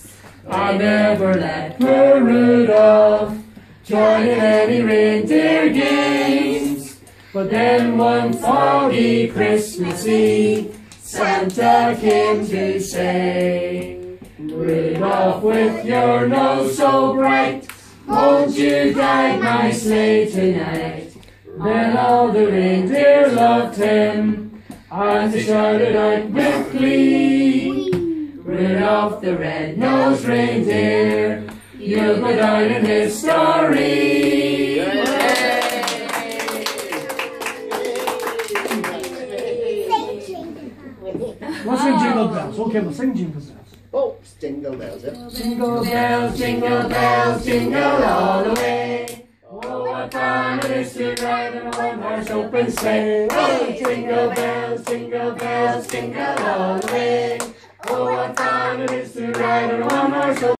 I never let poor Rudolph join in any reindeer games. But then one foggy Christmas Eve, Santa came to say, Rudolph, with your nose so bright, won't you guide my sleigh tonight? Then all the reindeer loved him, and they shouted out with glee, Rudolph the red-nosed reindeer, you'll go down in history. We'll sing Jingle Bells. Okay, we'll sing Jingle Bells. Oh, it's Jingle Bells, yeah. Jingle bells, jingle all the way. Oh, what fun it is to ride in a one-horse open sleigh. Oh, jingle bells, jingle all the way. Oh, what fun it is to ride in a one-horse open sleigh.